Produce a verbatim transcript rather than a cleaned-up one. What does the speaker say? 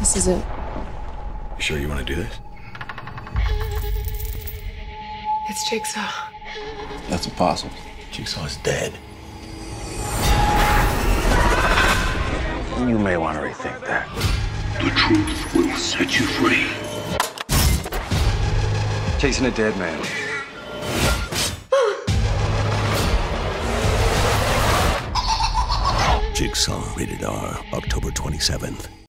This is it. You sure you want to do this? It's Jigsaw. That's impossible. Jigsaw's dead. You may want to rethink that. The truth will set you free. Chasing a dead man. Jigsaw, rated R, October twenty-seventh.